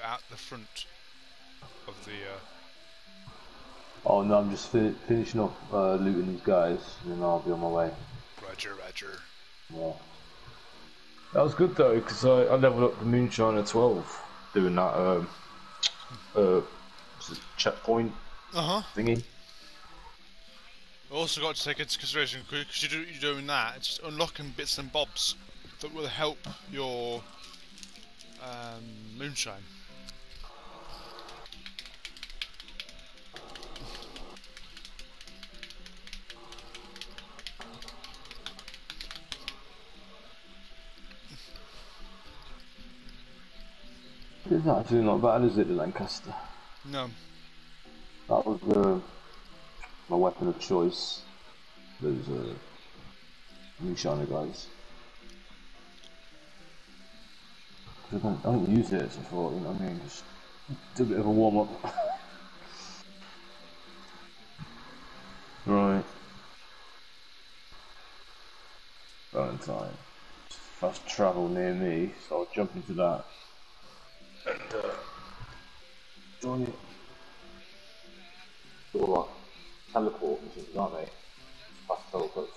at the front of the. Oh no, I'm just finishing off looting these guys, and then I'll be on my way. Roger, Roger. Yeah. That was good though, because I leveled up the Moonshine at 12 doing that what's it, checkpoint thingy. Also got to take into consideration because you're doing that. It's unlocking bits and bobs that will help your moonshine. It's actually not bad, is it, the Lancaster? No. That was my weapon of choice. Those Moonshiner guys. I don't use it, so I thought, you know what I mean, just do a bit of a warm up. Right. Valentine. Fast travel near me, so I'll jump into that. And join it. Sort of like teleport and things, aren't they? Fast teleports.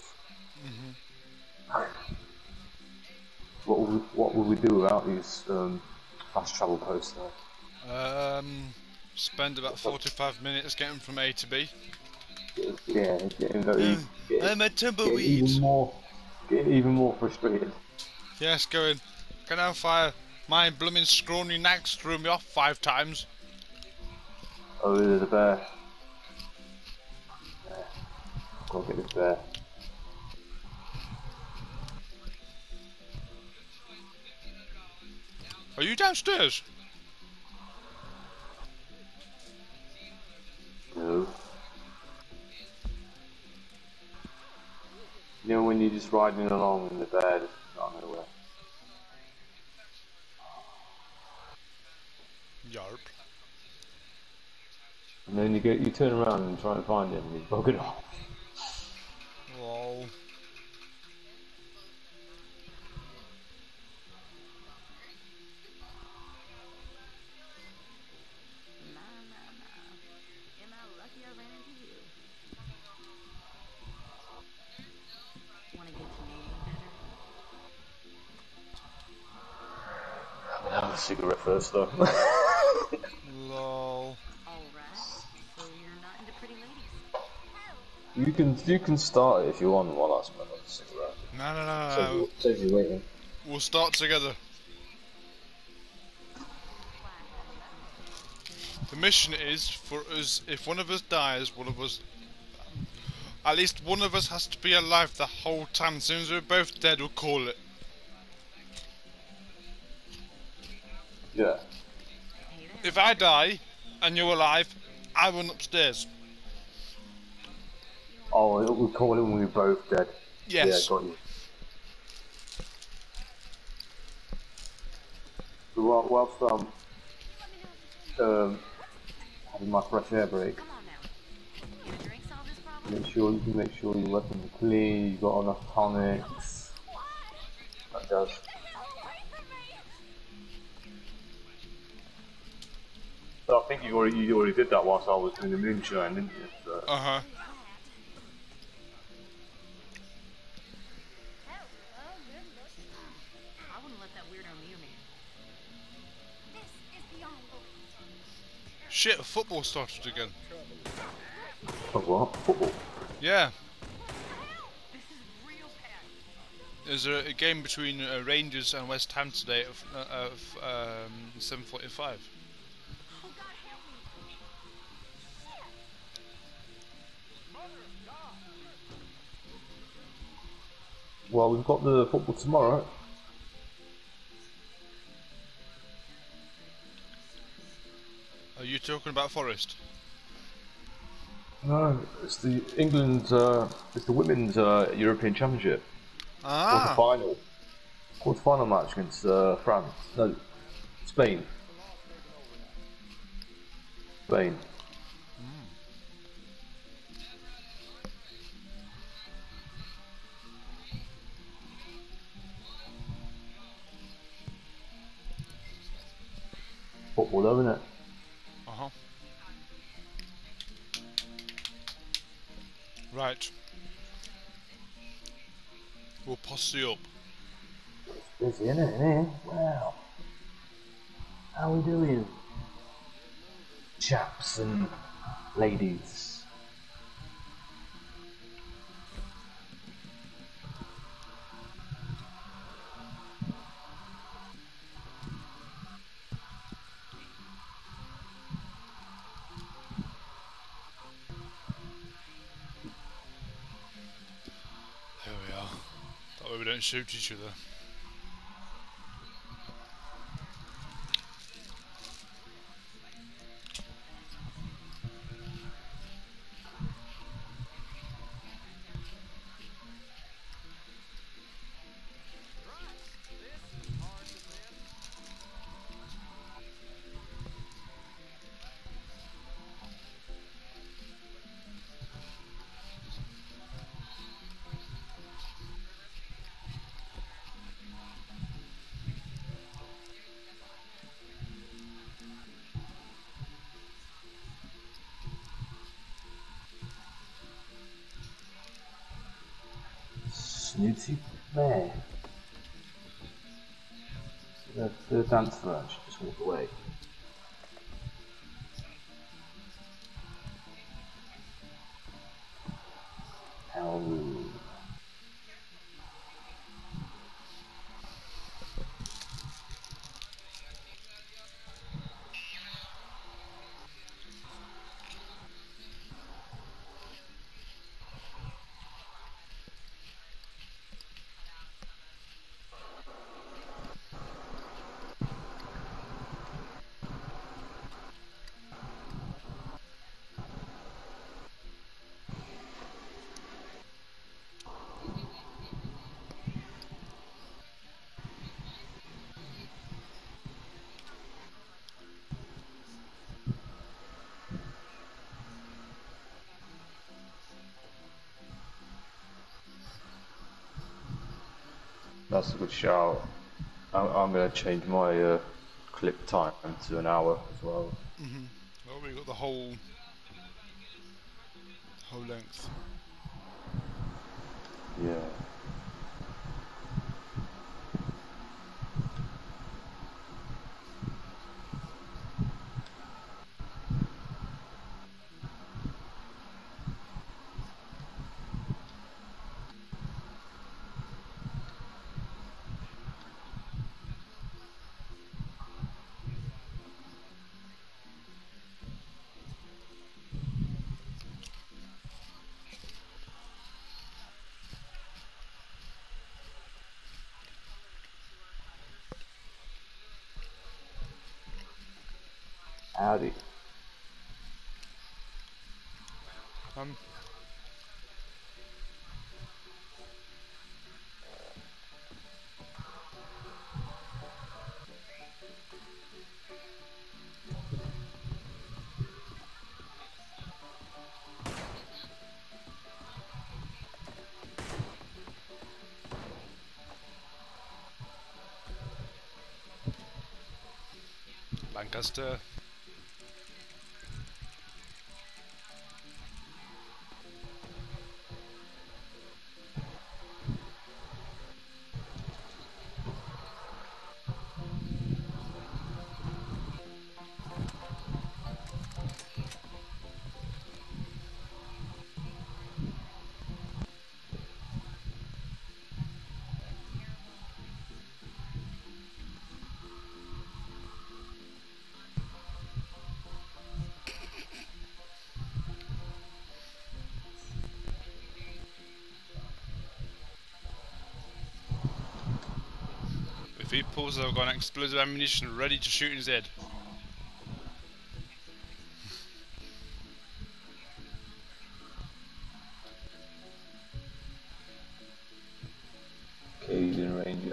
What would we do without these fast travel posts though? Spend about 45 minutes getting from A to B. Yeah, I'm a tumbleweed. Getting even more frustrated. Yes, going. Can I fire my blooming scrawny nags threw me off 5 times? Oh, there's a bear. Yeah. Go get this bear. Are you downstairs? No. You know when you're just riding along and the bear just out of nowhere. Yarp. And then you turn around and try and find him and he's buggered off. Lol. I'm gonna have a cigarette first though. Lol. You can start it if you want while I smoke a cigarette. No. Saves you waiting. We'll start together. The mission is for us, if one of us dies, at least one of us has to be alive the whole time. As soon as we're both dead, we'll call it. Yeah. If I die and you're alive, I run upstairs. Oh, we'll call it when we're both dead. Yeah, Yes. got you. So whilst I'm having my fresh air break, make sure your weapons are clean, you've got enough tonics. That does. So I think you already did that whilst I was doing the moonshine, didn't you? So. Shit, football started again. Oh, what? Football? Yeah. There's a game between Rangers and West Ham today of 7:45. Well, we've got the football tomorrow. Are you talking about Forest? No, it's the it's the women's European Championship. Ah. Quarterfinal match against France. No, Spain. Spain. football though, isn't it? Uh-huh. Right. We'll posse up. It's busy, isn't it, in here? Wow. How we doing? Chaps and ladies. There we are. That way we don't shoot each other. Snooty Bear. The dance for her, she just walked away. How rude. That's a good shout. I'm going to change my clip time to an hour as well. Well, we got the whole length. Yeah. Howdy. Lancaster. If he pulls, I've got an explosive ammunition ready to shoot in his head. Canadian Ranger.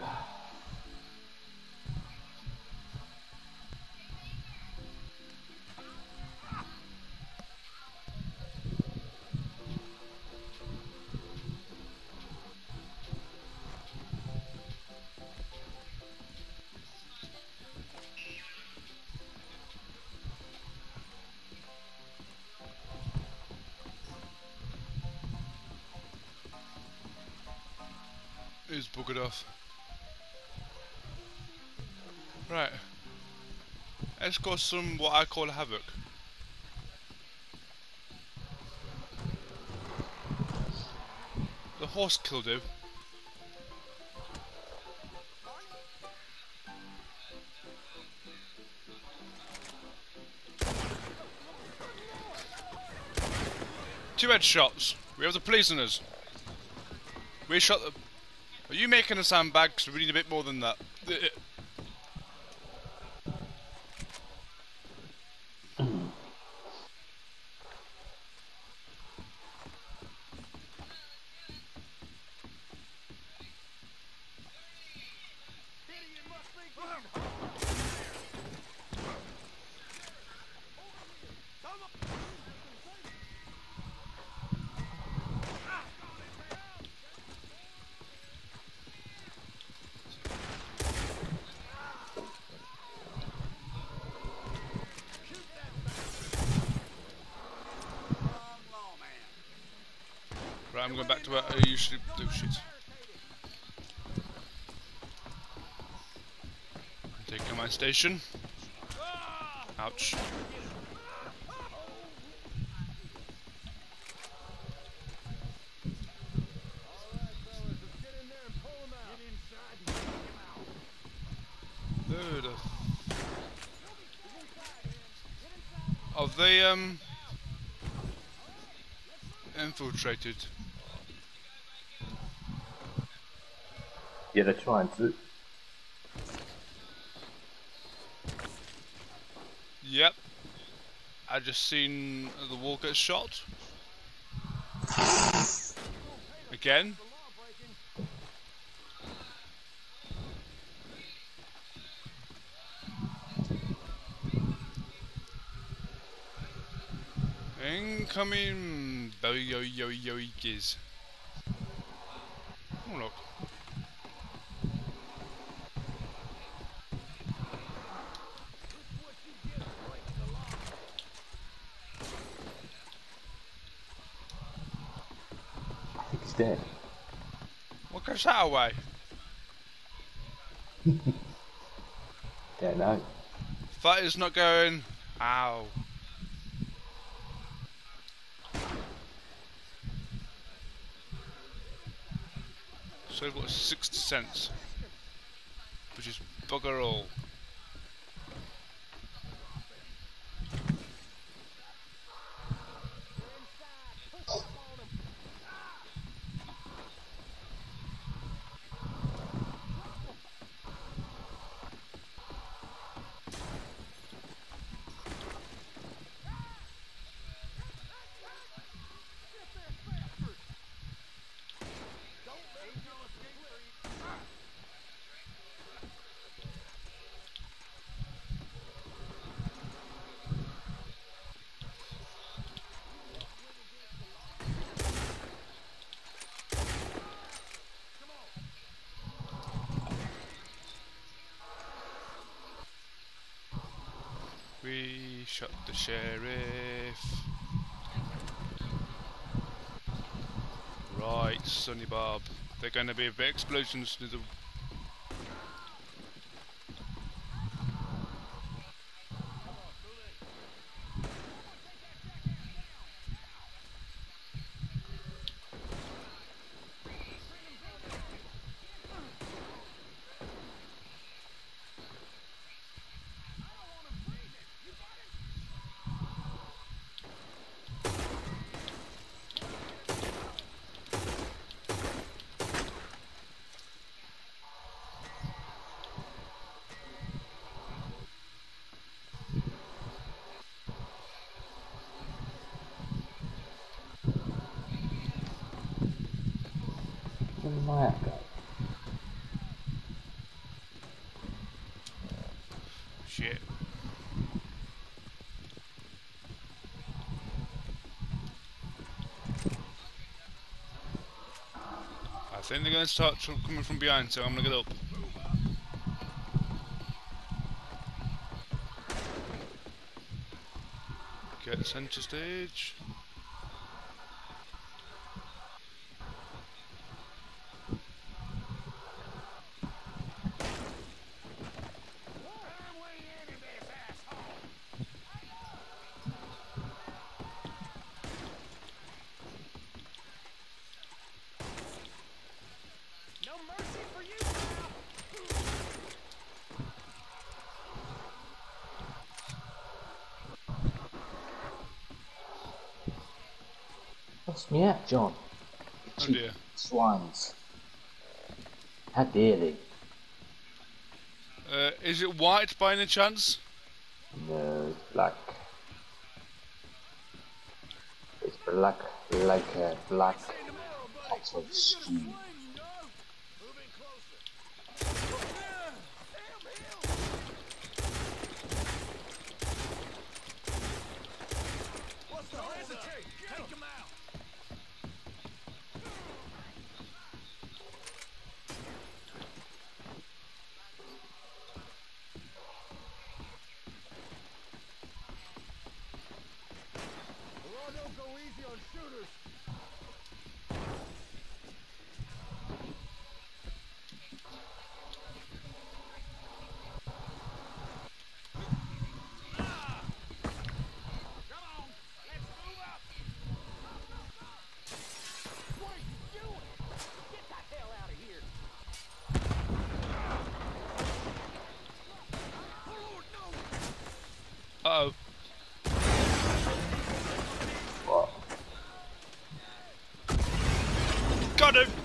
buggered off. Right. Let's go some what I call havoc. The horse kill do. Two headshots. We have the police on us. We shot the... Are you making a sandbag? Because we need a bit more than that. Right, I'm going back to where I usually do shit. Take command station. Ouch. Are they infiltrated? Yeah, they're trying to. Yep. I just seen the wall get shot. Again. Incoming Boyoyoyoikis. Oh look. I think he's dead. What goes that away? Don't know. Fighter's not going. Ow. So I've got 60 cents, which is bugger all. We shot the sheriff. Right, Sonny Bob. They're going to be a bit explosions to the... Where did my app go? Shit. I think they're going to start coming from behind, so I'm going to get up. Get centre stage. What's me out, John? Oh Cheap dear. swines. How dare they? Is it white by any chance? No, it's black. It's black like a black pot of stew. Uh oh. What? Got him!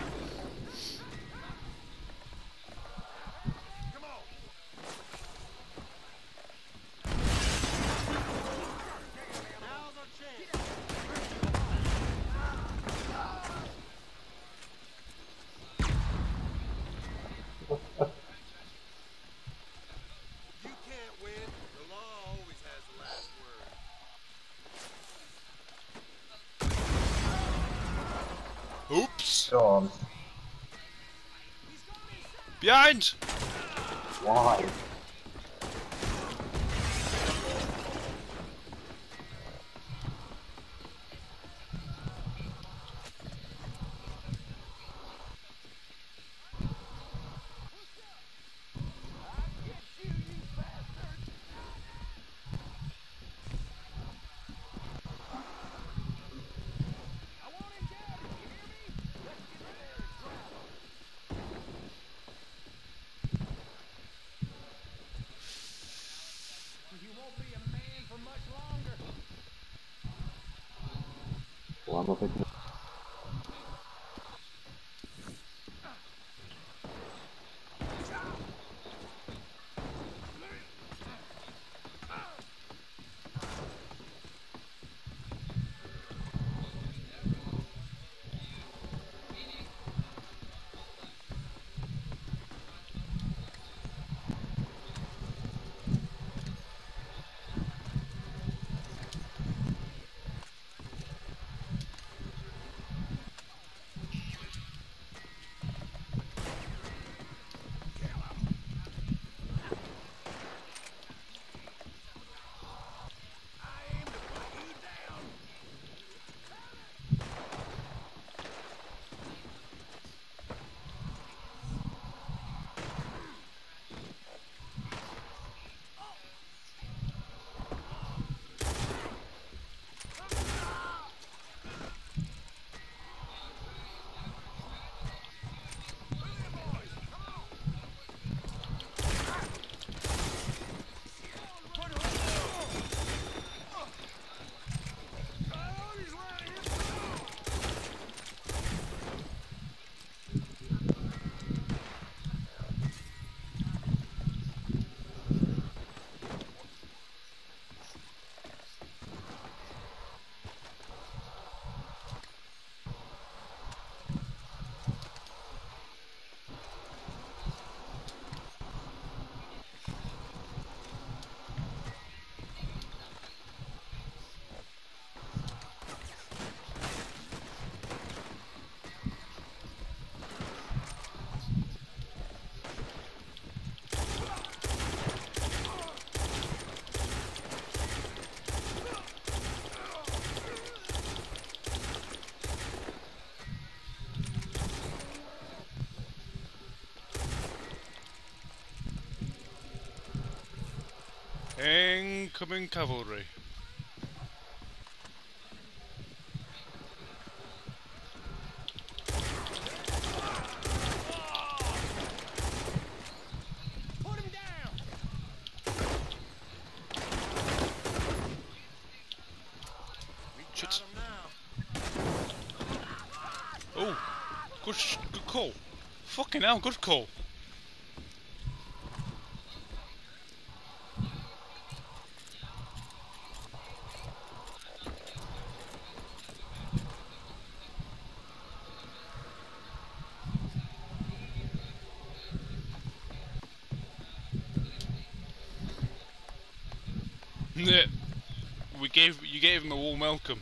Oops! Go on. Behind! Why? Why am I picking? Incoming cavalry. Shit. Good call. Fucking hell, good call. Yeah. You gave him a warm welcome.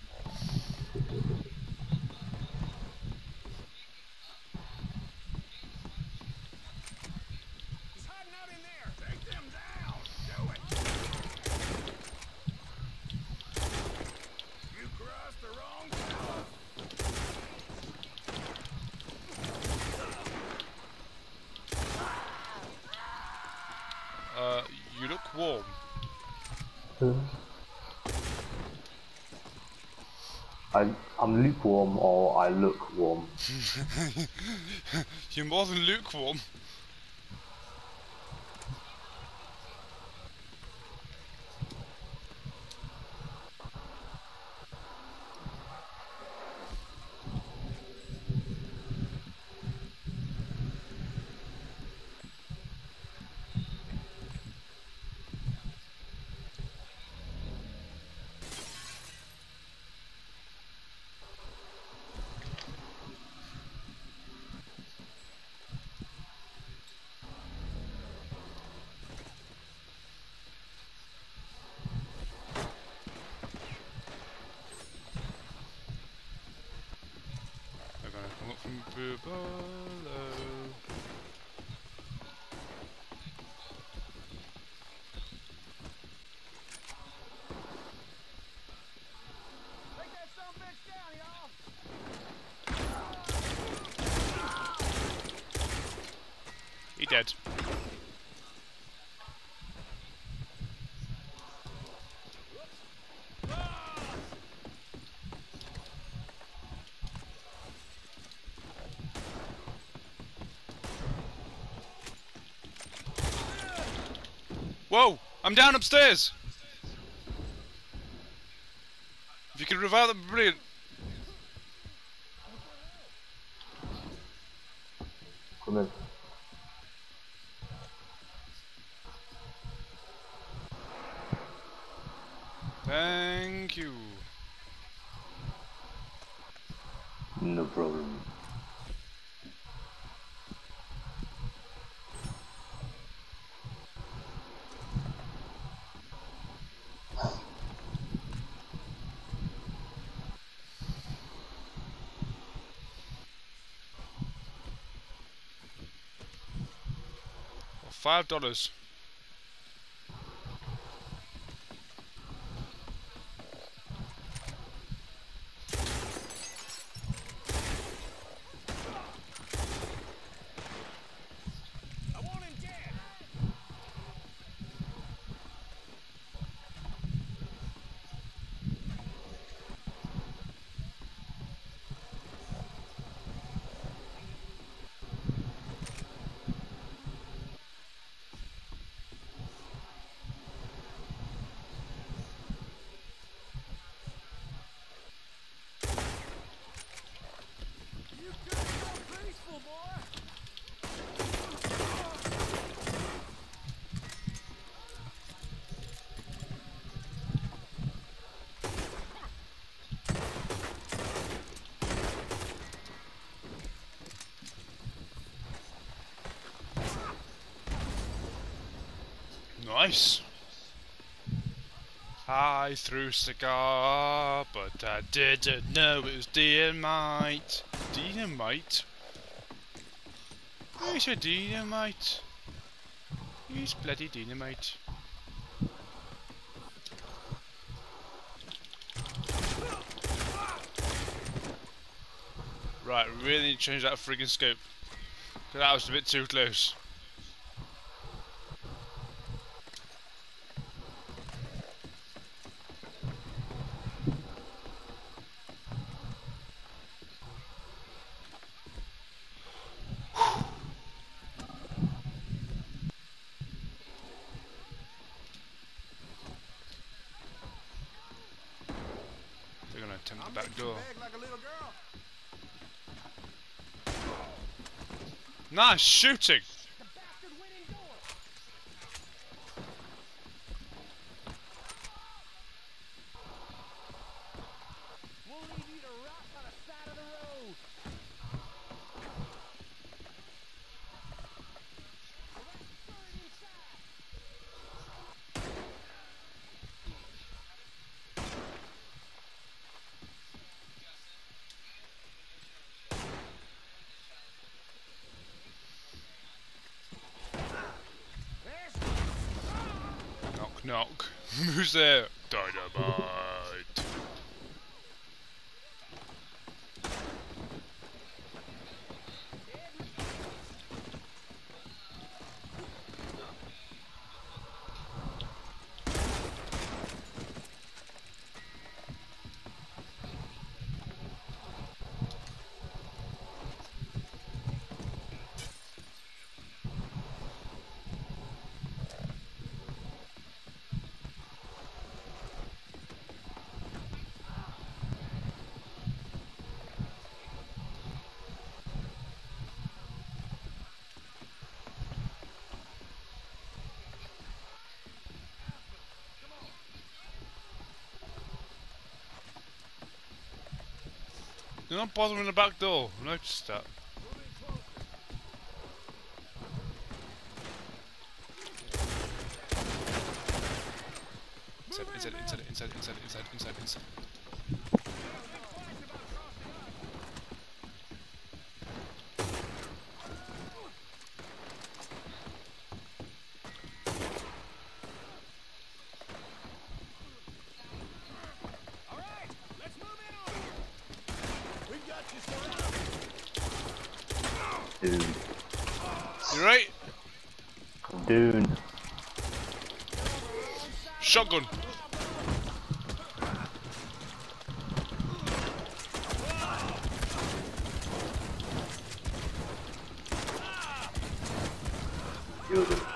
He's hiding out in there. Take them down. Do it. You crossed the wrong tower. You look warm. I'm lukewarm or I look warm. You're more than lukewarm. They're gonna come up from below. Take that son of a bitch down, y'all. He dead. Whoa! I'm down upstairs! If you can revive them, brilliant. Come in. Thank you. No problem. $5. I want him dead. You could have been peaceful, boy. Nice. I threw cigar, but I didn't know it was dynamite. Dynamite? It's a dynamite. It's bloody dynamite. Right, really need to change that friggin' scope. 'Cause that was a bit too close. They're gonna attempt the back door. Beg like a little girl. Nice shooting. The bastard went indoors. We'll leave you to rot by the side of the road. Turret inside. Knock knock. Who's there? Dynamite. You're not bothering the back door. I noticed that. Inside. All right, let's move in on it. We got you, son. Dude. You right? Dune. Shotgun. Killed him.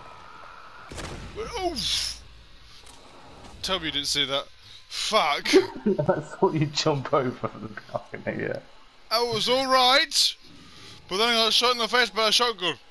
Oof. Tell me you didn't see that. Fuck. I thought you'd jump over the balcony, yeah. I was alright, but then I got shot in the face by a shotgun.